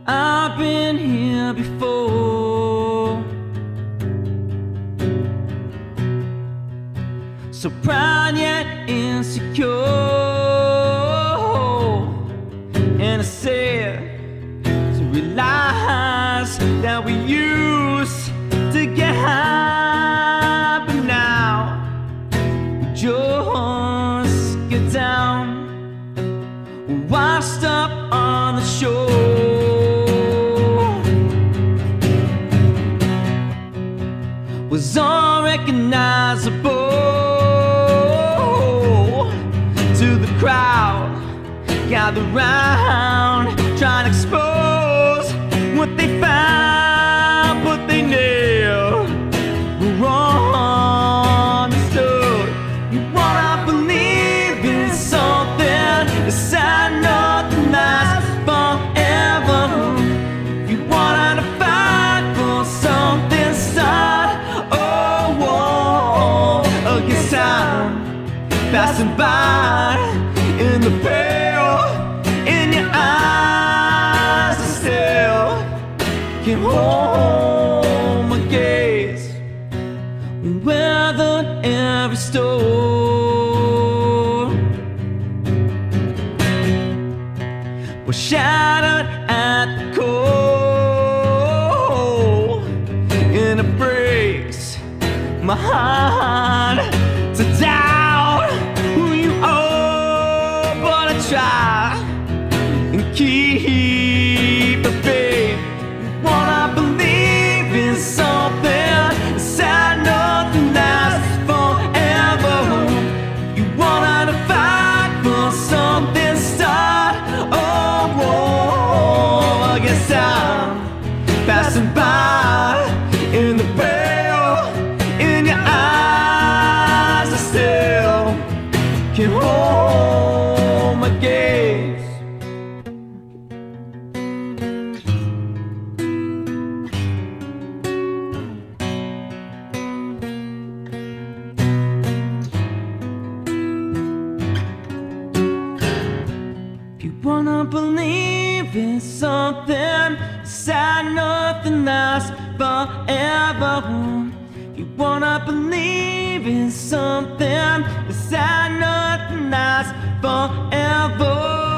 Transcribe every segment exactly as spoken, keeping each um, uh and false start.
I've been here before. So proud yet insecure, and it's sad to realize that we used to get high, but now we just get down, washed up on the shore. Was unrecognizable to the crowd gathered round, trying to expose what they found, but they never understood. You wanna believe in something, it's nothing lasts forever. You wanna fight for something, start a war against time passing by. In the pale in your eyes, I still can hold my gaze. Weathered every storm, was shattered at the core, and it breaks my heart to doubt who you are, but I try and keep the faith. You wanna believe in something, sad nothing lasts forever. You wanna to fight for something, start a war against time passing by. In the pale in your eyes, I still can hold my gaze. If you wanna believe in something, sad nothing lasts forever. If you wanna believe in something, sad nothing lasts forever.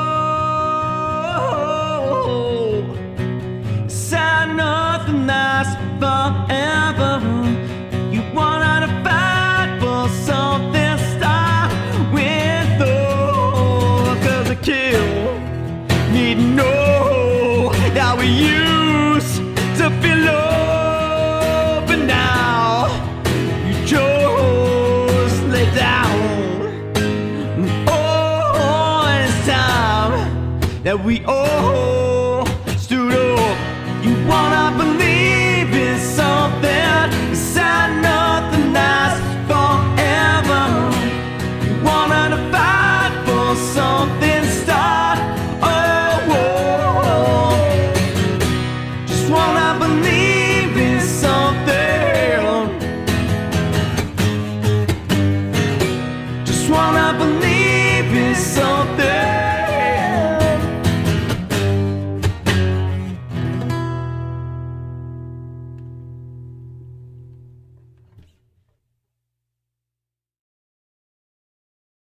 Sad nothing lasts forever. You wanna to fight for something, start with love. Cause the kill need to know that we used to feel love, but now you just lay down. Oh, it's time that we all